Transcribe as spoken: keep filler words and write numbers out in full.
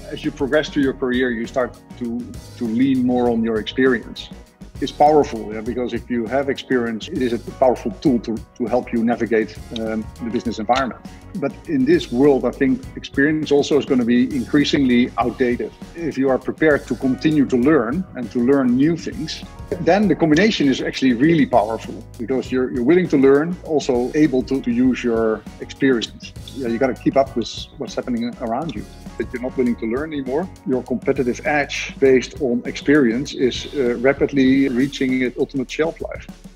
As you progress through your career, you start to, to lean more on your experience. It's powerful, yeah, because if you have experience, it is a powerful tool to, to help you navigate um, the business environment. But in this world, I think experience also is going to be increasingly outdated. If you are prepared to continue to learn and to learn new things, then the combination is actually really powerful because you're, you're willing to learn, also able to, to use your experience. Yeah, you got to keep up with what's happening around you. If you're not willing to learn anymore, your competitive edge based on experience is uh, rapidly reaching its ultimate shelf life.